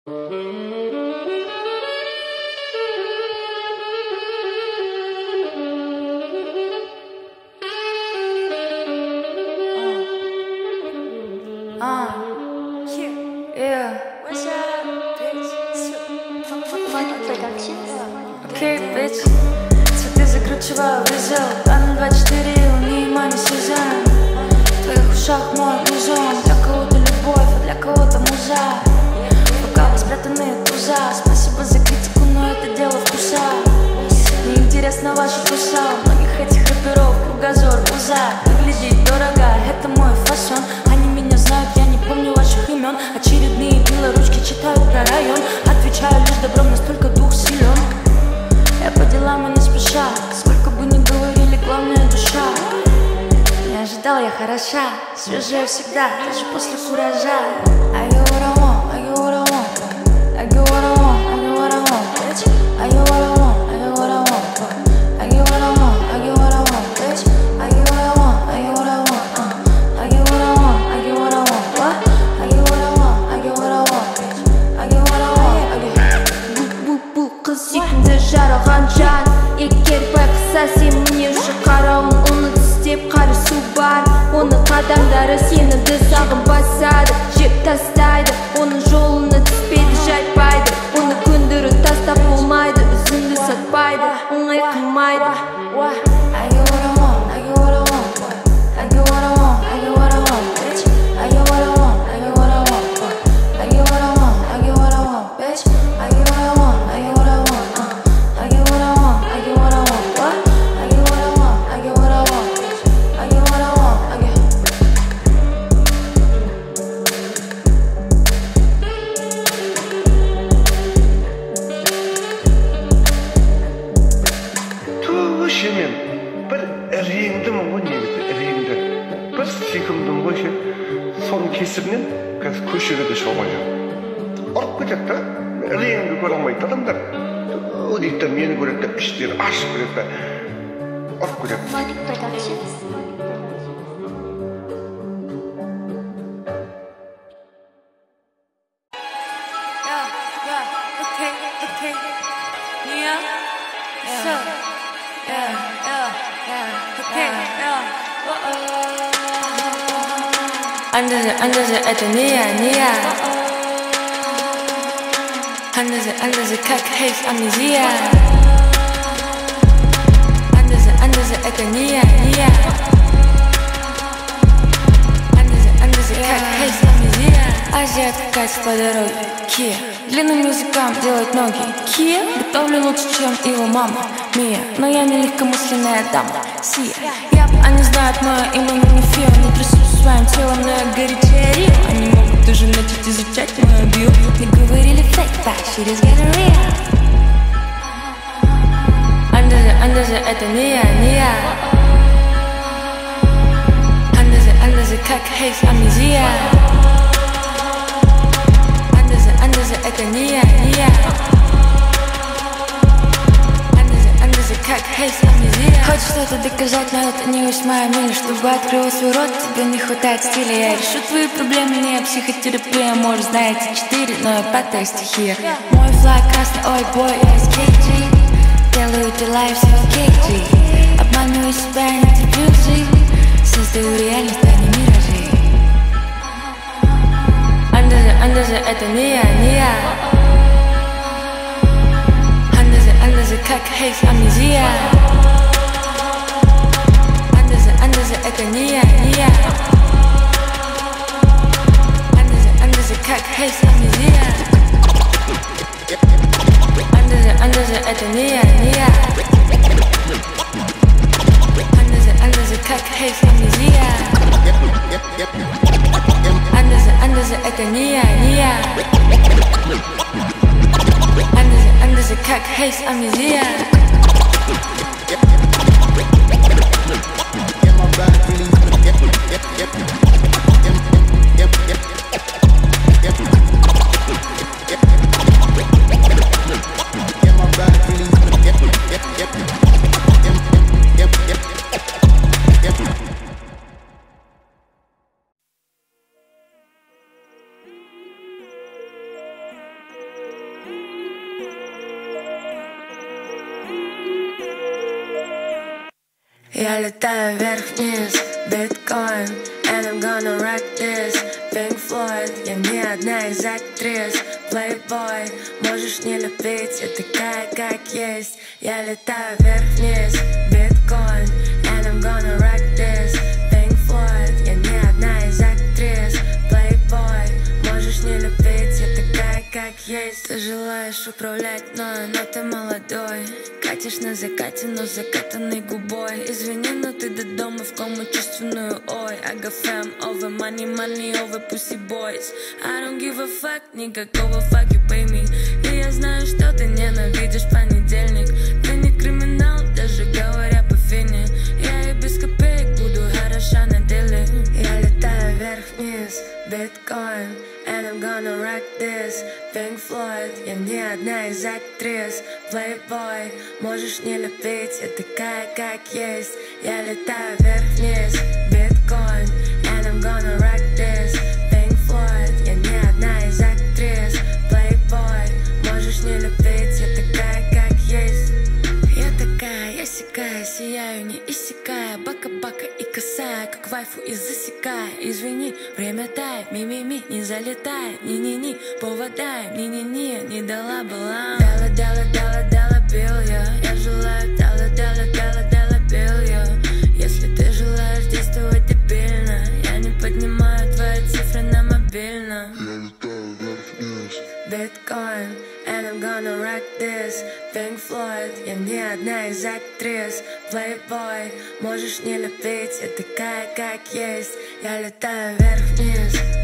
Окей, bitch. Цветы закручиваю в узел. Планом 24, луни, маме сезон. В твоих ушах мой музон. Для кого-то любовь, а для кого-то муза. В руках спрятанные туза. Спасибо за критику, но это дело вкуса. Мне интересно ваши вкуса. У многих этих рэперов кругозор, уза. Выглядит дорого, это мой фасон. Они меня знают, я не помню ваших имен. Очередные белоручки читают про район. Отвечаю лишь добром, настолько дух силен. Я по делам и не спеша. Сколько бы ни говорили, главное душа. Не ожидал, я хороша. Свежая всегда, даже после куража. I get what I want, I get what I want. I get what I want, I get what I want, bitch. I get what I want, I get what I want. I get what I want, I get what I want, bitch. I get what I want, I get what I want. I get what I want, I get what I want. What? I get what I want, I get what I want, bitch. I get what I want, I get. Bu kız секунды жаралған жан. Егер байқаса сен міне уже қарауын оны тістеп қарысу бар. Оның қадамдары сені де сағынбасады, жеп тастайды. Оның жолына түспейді, жайпайды. Оны көндіріп тастап болмайды, үзінді сатпайды, оңай қылмайды. I get what I want, I get what I want. I get what I want, I get what I want, bitch. I get what I want, I get what I want. I get what I want, I get what I want, bitch. I get what I want, I get what I want. I get what I want, I get what I want. What? I get what I want, I get what I want, bitch. I get what I want, I get. Тушымен бір реңдім ғой, негізі реңді. Бір секундым ғой ше. Соның кесірінен қазір көшеге де шыға алмай жүрмін. Ұрып кетеді да, реңді көре алмайды адамдар. Дейді мені көреді де іштері ашып кетеді да, ұрып кетеді. Matic Productions. Okay. Nia, so, okay, 앉아서, это Nia. 앉아서, как хейс, амнезия. 앉아서, это Nia. 앉아서, как хейс, амнезия. Азия катится по дороге, Kia. Длинным языком делать ноги, Kia. Готовлю лучше, чем его мама, Мия. Но я не легкомысленная дама, Сия. Они знают мое имя, но не Фио. Не трясу своим телом, но я горячее Рио. Они могут даже начать изучать мою био. Не говорили fake, but shit is getting real. 앉아서, это Ния. 앉아서, как хейс, амнезия. 앉아서, это Ния. 앉а서, как хейс, амнезия. Хочешь что-то доказать, но это не 8 миля. Чтобы открыл свой рот, тебе не хватает стиля. Я решу твои проблемы, не психотерапия. Может, знаете 4, но я 5 стихия. Мой флаг красный, ой, бой, я из KG. Делаю дела и все KG. Обманываю себя, не терплю жизнь. Создаю реальность, а не миражи. 앉아서, это Ния. 앉아서, как хейс, амнезия. 앉아서, это Ния. 앉아서, как хейс, амнезия. 앉아서, это Ния. 앉아서, как хейс, амнезия. 앉아서, это Ния. 앉아서, как хейс, амнезия. Я летаю вверх-вниз, биткоин, and I'm gonna rock this. Pink Floyd, я не одна из актрис. Playboy, можешь не любить, я такая, как есть. Я летаю вверх-вниз, биткоин, and I'm gonna rock this. Pink Floyd, я не одна из актрис. Playboy, можешь не любить, я такая, как есть. Ты желаешь управлять мною, но ты молодой. Катишь на закате, но закатанной губой. Извини, но ты до дома в кому чувственную. Ой, I got fam over money, money over pussy boys. I don't give a fuck, никакого fuck you pay me. И я знаю, что ты ненавидишь понедельник. Ты не криминал, даже говоря по фене. Я и без копеек буду хороша на деле. Я летаю вверх-вниз, биткоин, and I'm gonna rock this. Pink Floyd, я не одна из актрис. Playboy, можешь не любить, я такая, как есть. Я летаю вверх-вниз, биткоин, and I'm gonna rock this. Pink Floyd, я не одна из актрис. Playboy, можешь не любить, я такая, как есть. Я такая, я сякая, сияю, не иссякая. Бака-бака и косая, как вайфу и засекая. Извини, время тает, ми-ми-ми, не залетай. Ни-ни-ни, поводай, ни-ни-ни, не дала была. Дала белья, я желаю дала белья. Если ты желаешь действовать дебильно, я не поднимаю твои цифры на мобильном. Я летаю вверх-вниз, Bitcoin, and I'm gonna rock this. Pink Floyd, я не одна из актрис. Playboy, можешь не любить, я такая, как есть. Я летаю вверх-вниз,